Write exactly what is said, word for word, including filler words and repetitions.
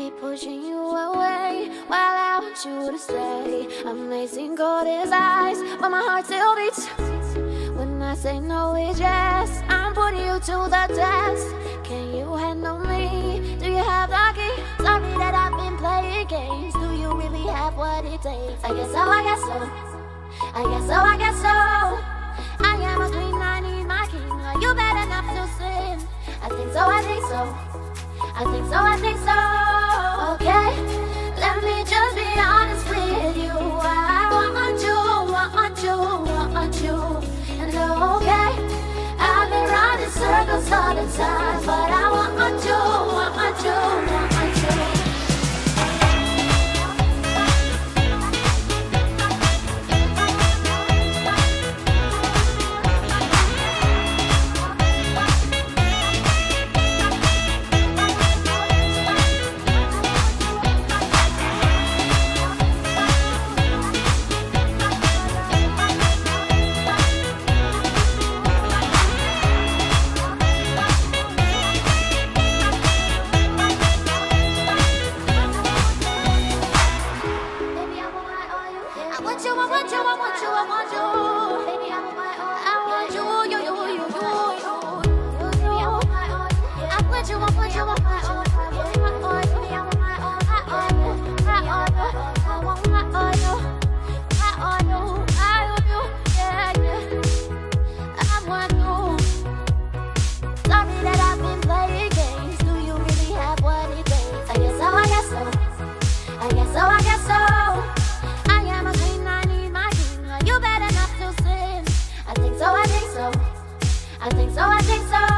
keep pushing you away while I want you to stay. Amazing cold as ice, but my heart still beats. When I say no, it's yes. I'm putting you to the test. Can you handle me? Do you have the key? Sorry that I've been playing games. Do you really have what it takes? I guess so, I guess so. I guess so, I guess so. I am a queen, I need my king. Are you bad enough to sin? I think so, I think so. I think so, I think so. Okay, let me just be honest with you. I want you, want you, want you. And okay, I've been running circles all the time, but I want you, want you, want you. I think so, I think so.